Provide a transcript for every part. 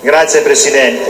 Grazie Presidente.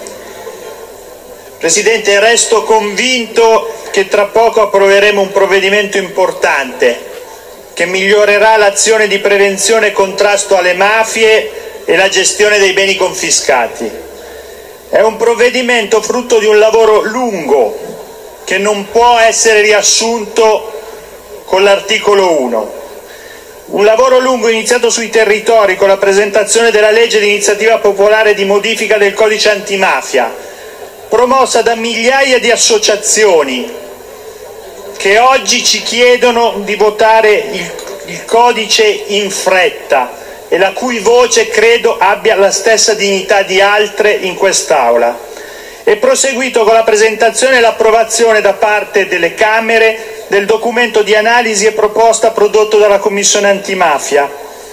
Presidente, resto convinto che tra poco approveremo un provvedimento importante che migliorerà l'azione di prevenzione e contrasto alle mafie e la gestione dei beni confiscati. È un provvedimento frutto di un lavoro lungo che non può essere riassunto con l'articolo 1. Un lavoro lungo iniziato sui territori con la presentazione della legge di iniziativa popolare di modifica del codice antimafia, promossa da migliaia di associazioni che oggi ci chiedono di votare il codice in fretta e la cui voce credo abbia la stessa dignità di altre in quest'Aula. È proseguito con la presentazione e l'approvazione da parte delle Camere del documento di analisi e proposta prodotto dalla Commissione antimafia.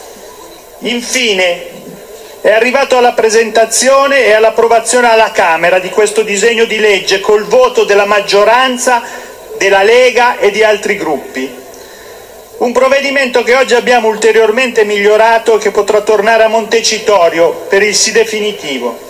Infine, è arrivato alla presentazione e all'approvazione alla Camera di questo disegno di legge col voto della maggioranza, della Lega e di altri gruppi. Un provvedimento che oggi abbiamo ulteriormente migliorato e che potrà tornare a Montecitorio per il sì definitivo.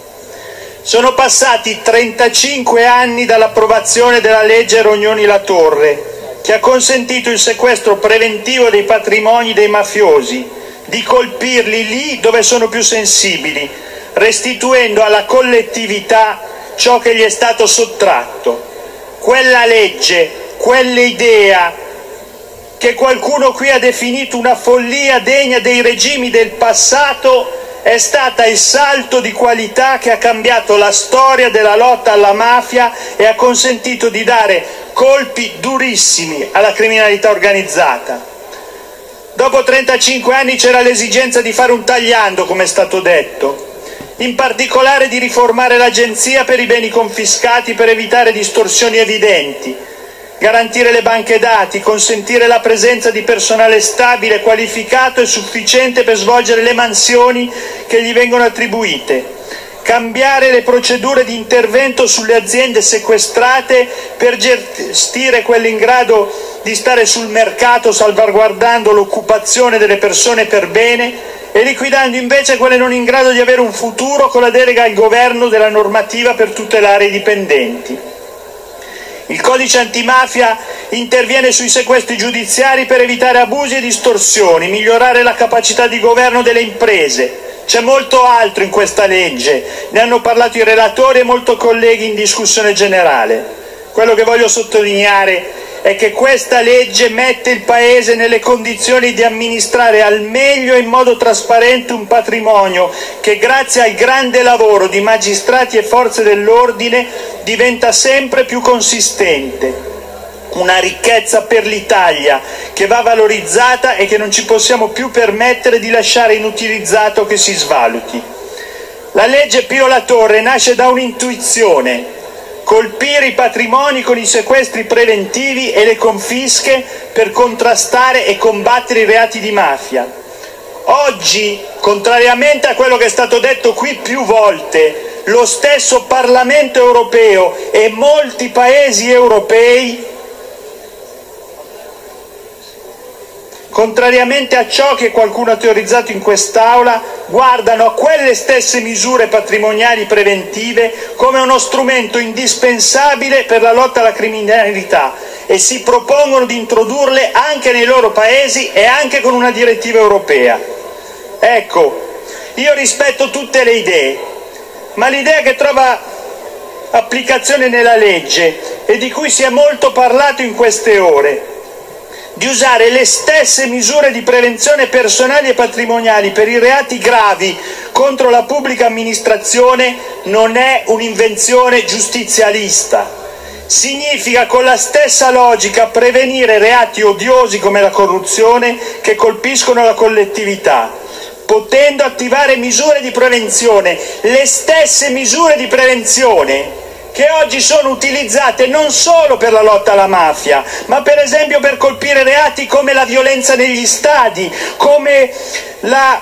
Sono passati 35 anni dall'approvazione della legge Rognoni-La Torre, che ha consentito il sequestro preventivo dei patrimoni dei mafiosi, di colpirli lì dove sono più sensibili, restituendo alla collettività ciò che gli è stato sottratto. Quella legge, quell'idea che qualcuno qui ha definito una follia degna dei regimi del passato, è stata il salto di qualità che ha cambiato la storia della lotta alla mafia e ha consentito di dare colpi durissimi alla criminalità organizzata. Dopo 35 anni c'era l'esigenza di fare un tagliando, come è stato detto, in particolare di riformare l'Agenzia per i beni confiscati per evitare distorsioni evidenti, garantire le banche dati, consentire la presenza di personale stabile, qualificato e sufficiente per svolgere le mansioni che gli vengono attribuite, cambiare le procedure di intervento sulle aziende sequestrate per gestire quelle in grado di stare sul mercato salvaguardando l'occupazione delle persone per bene e liquidando invece quelle non in grado di avere un futuro con la delega al governo della normativa per tutelare i dipendenti. Il codice antimafia interviene sui sequestri giudiziari per evitare abusi e distorsioni, migliorare la capacità di governo delle imprese. C'è molto altro in questa legge, ne hanno parlato i relatori e molti colleghi in discussione generale. Quello che voglio sottolineare è che questa legge mette il Paese nelle condizioni di amministrare al meglio e in modo trasparente un patrimonio che, grazie al grande lavoro di magistrati e forze dell'ordine, diventa sempre più consistente. Una ricchezza per l'Italia che va valorizzata e che non ci possiamo più permettere di lasciare inutilizzato che si svaluti. La legge Pio-La Torre nasce da un'intuizione: colpire i patrimoni con i sequestri preventivi e le confische per contrastare e combattere i reati di mafia. Oggi, contrariamente a quello che è stato detto qui più volte, lo stesso Parlamento europeo e molti paesi europei, contrariamente a ciò che qualcuno ha teorizzato in quest'Aula, guardano a quelle stesse misure patrimoniali preventive come uno strumento indispensabile per la lotta alla criminalità e si propongono di introdurle anche nei loro paesi e anche con una direttiva europea. Ecco, io rispetto tutte le idee, ma l'idea che trova applicazione nella legge e di cui si è molto parlato in queste ore, di usare le stesse misure di prevenzione personali e patrimoniali per i reati gravi contro la pubblica amministrazione, non è un'invenzione giustizialista. Significa con la stessa logica prevenire reati odiosi come la corruzione che colpiscono la collettività, potendo attivare misure di prevenzione, le stesse misure di prevenzione che oggi sono utilizzate non solo per la lotta alla mafia, ma per esempio per colpire reati come la violenza negli stadi, come la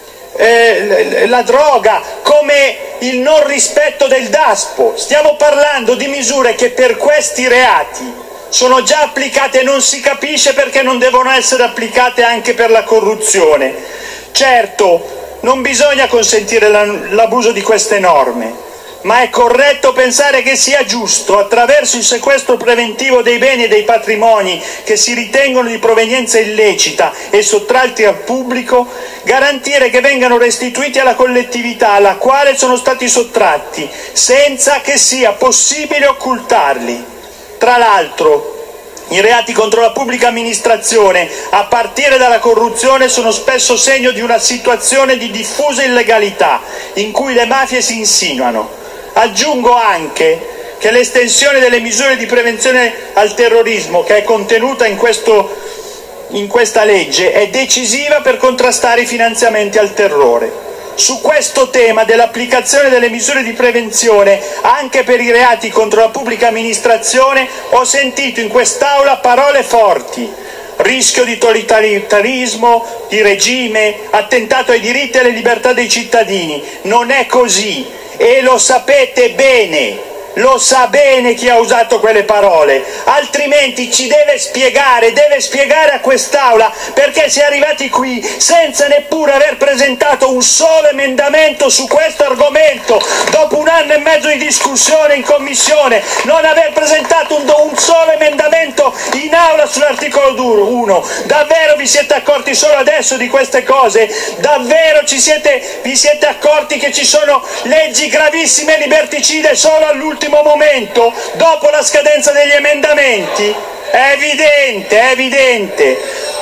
droga, come il non rispetto del DASPO. Stiamo parlando di misure che per questi reati sono già applicate e non si capisce perché non devono essere applicate anche per la corruzione. Certo, Non bisogna consentire l'abuso di queste norme, ma è corretto pensare che sia giusto, attraverso il sequestro preventivo dei beni e dei patrimoni che si ritengono di provenienza illecita e sottratti al pubblico, garantire che vengano restituiti alla collettività alla quale sono stati sottratti, senza che sia possibile occultarli. Tra l'altro, i reati contro la pubblica amministrazione, a partire dalla corruzione, sono spesso segno di una situazione di diffusa illegalità in cui le mafie si insinuano. Aggiungo anche che l'estensione delle misure di prevenzione al terrorismo, che è contenuta in questa legge, è decisiva per contrastare i finanziamenti al terrore. Su questo tema dell'applicazione delle misure di prevenzione anche per i reati contro la pubblica amministrazione ho sentito in quest'Aula parole forti: rischio di totalitarismo, di regime, attentato ai diritti e alle libertà dei cittadini. Non è così e lo sapete bene. Lo sa bene chi ha usato quelle parole, altrimenti ci deve spiegare a quest'Aula perché si è arrivati qui senza neppure aver presentato un solo emendamento su questo argomento, dopo 1 anno e mezzo di discussione in Commissione, non aver presentato un solo emendamento in Aula sull'articolo 1. Davvero vi siete accorti solo adesso di queste cose? Davvero vi siete accorti che ci sono leggi gravissime e liberticide solo all'ultimo momento, dopo la scadenza degli emendamenti? È evidente,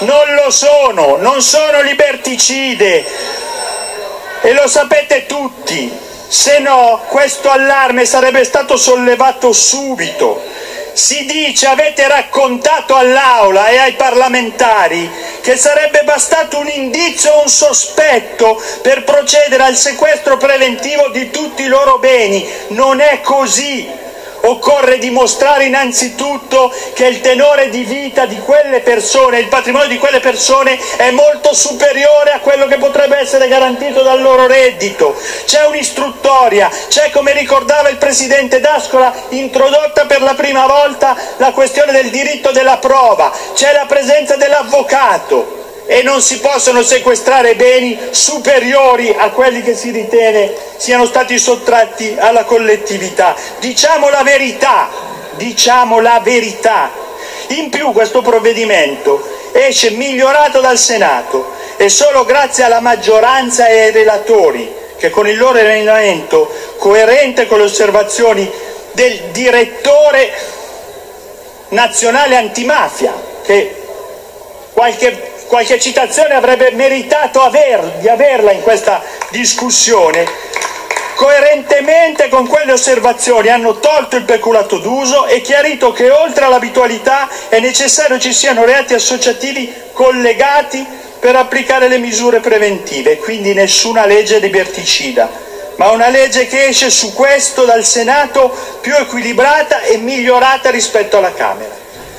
non sono liberticide e lo sapete tutti, se no questo allarme sarebbe stato sollevato subito. Si dice, avete raccontato all'Aula e ai parlamentari che sarebbe bastato un indizio o un sospetto per procedere al sequestro preventivo di tutti i loro beni. Non è così. Occorre dimostrare innanzitutto che il tenore di vita di quelle persone, il patrimonio di quelle persone è molto superiore a quello che potrebbe essere garantito dal loro reddito. C'è un'istruttoria, c'è, come ricordava il presidente D'Ascola, introdotta per la prima volta la questione del diritto della prova, c'è la presenza dell'avvocato e non si possono sequestrare beni superiori a quelli che si ritiene siano stati sottratti alla collettività. Diciamo la verità. In più questo provvedimento esce migliorato dal Senato e solo grazie alla maggioranza e ai relatori che con il loro emendamento, coerente con le osservazioni del direttore nazionale antimafia, che qualche citazione avrebbe meritato di averla in questa discussione, coerentemente con quelle osservazioni hanno tolto il peculato d'uso e chiarito che oltre all'abitualità è necessario ci siano reati associativi collegati per applicare le misure preventive, quindi nessuna legge liberticida, ma una legge che esce su questo dal Senato più equilibrata e migliorata rispetto alla Camera.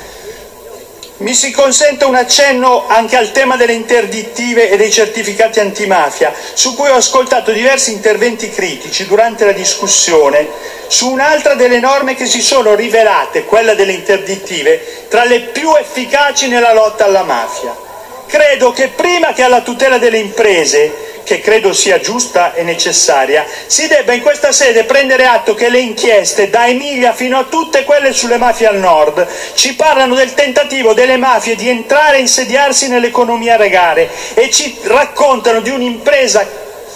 Mi si consente un accenno anche al tema delle interdittive e dei certificati antimafia, su cui ho ascoltato diversi interventi critici durante la discussione su un'altra delle norme che si sono rivelate, quella delle interdittive, tra le più efficaci nella lotta alla mafia. Credo che prima che alla tutela delle imprese, che credo sia giusta e necessaria, si debba in questa sede prendere atto che le inchieste, da Emilia fino a tutte quelle sulle mafie al nord, ci parlano del tentativo delle mafie di entrare e insediarsi nell'economia regale e ci raccontano di un'impresa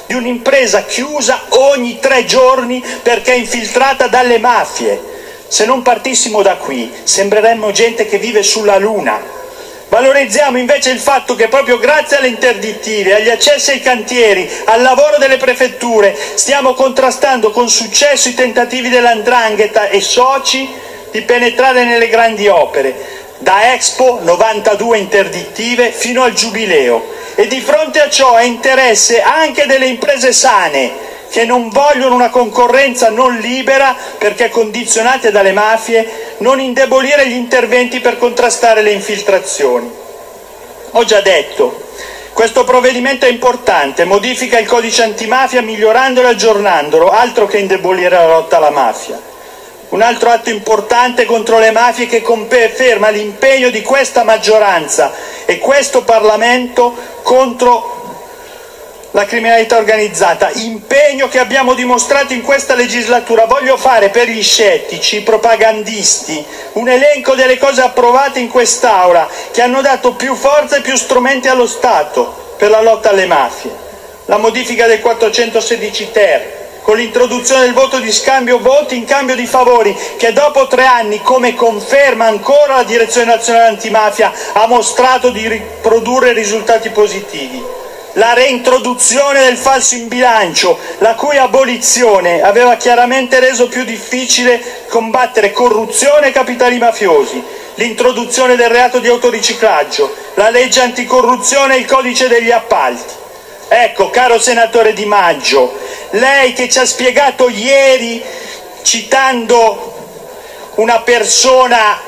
chiusa ogni 3 giorni perché infiltrata dalle mafie. Se non partissimo da qui, sembreremmo gente che vive sulla luna. Valorizziamo invece il fatto che proprio grazie alle interdittive, agli accessi ai cantieri, al lavoro delle prefetture, stiamo contrastando con successo i tentativi dell''ndrangheta e soci di penetrare nelle grandi opere, da Expo, 92 interdittive, fino al Giubileo. E di fronte a ciò è interesse anche delle imprese sane, che non vogliono una concorrenza non libera perché condizionate dalle mafie, non indebolire gli interventi per contrastare le infiltrazioni. Ho già detto, questo provvedimento è importante, modifica il codice antimafia migliorandolo e aggiornandolo, altro che indebolire la lotta alla mafia. Un altro atto importante contro le mafie che conferma l'impegno di questa maggioranza e questo Parlamento contro la criminalità organizzata, impegno che abbiamo dimostrato in questa legislatura. Voglio fare per gli scettici, i propagandisti, un elenco delle cose approvate in quest'Aula che hanno dato più forza e più strumenti allo Stato per la lotta alle mafie. La modifica del 416 ter, con l'introduzione del voto di scambio voti in cambio di favori, che dopo 3 anni, come conferma ancora la Direzione Nazionale Antimafia, ha mostrato di produrre risultati positivi. La reintroduzione del falso in bilancio, la cui abolizione aveva chiaramente reso più difficile combattere corruzione e capitali mafiosi. L'introduzione del reato di autoriciclaggio, la legge anticorruzione e il codice degli appalti. Ecco, caro senatore Di Maggio, lei che ci ha spiegato ieri, citando una persona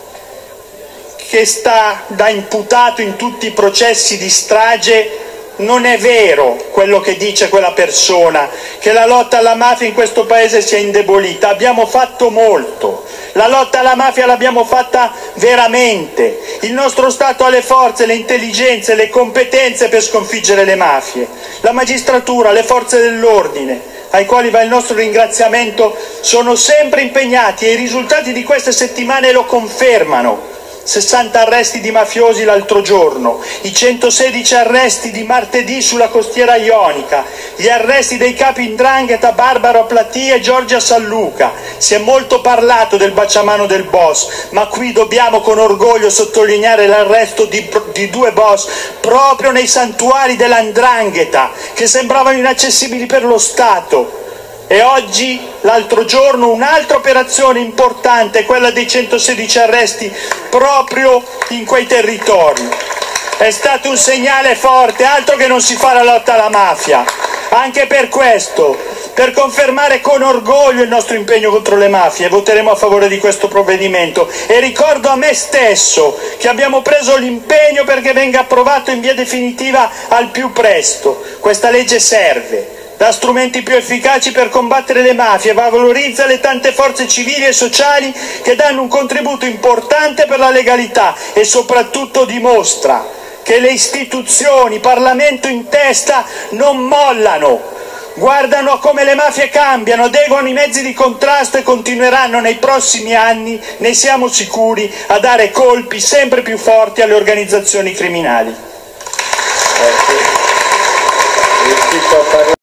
che sta da imputato in tutti i processi di strage, non è vero quello che dice quella persona, che la lotta alla mafia in questo Paese sia indebolita. Abbiamo fatto molto, la lotta alla mafia l'abbiamo fatta veramente. Il nostro Stato ha le forze, le intelligenze, le competenze per sconfiggere le mafie. La magistratura, le forze dell'ordine, ai quali va il nostro ringraziamento, sono sempre impegnati e i risultati di queste settimane lo confermano. 60 arresti di mafiosi l'altro giorno, i 116 arresti di martedì sulla costiera ionica, gli arresti dei capi 'ndrangheta Barbaro Platì e Giorgia Salluca. Si è molto parlato del baciamano del boss, ma qui dobbiamo con orgoglio sottolineare l'arresto di 2 boss proprio nei santuari della 'ndrangheta, che sembravano inaccessibili per lo Stato. E oggi, l'altro giorno, un'altra operazione importante, quella dei 116 arresti proprio in quei territori. È stato un segnale forte, altro che non si fa la lotta alla mafia. Anche per questo, per confermare con orgoglio il nostro impegno contro le mafie, voteremo a favore di questo provvedimento. E ricordo a me stesso che abbiamo preso l'impegno perché venga approvato in via definitiva al più presto. Questa legge serve, dà strumenti più efficaci per combattere le mafie, valorizza le tante forze civili e sociali che danno un contributo importante per la legalità e soprattutto dimostra che le istituzioni, Parlamento in testa, non mollano, guardano a come le mafie cambiano, adeguano i mezzi di contrasto e continueranno nei prossimi anni, ne siamo sicuri, a dare colpi sempre più forti alle organizzazioni criminali.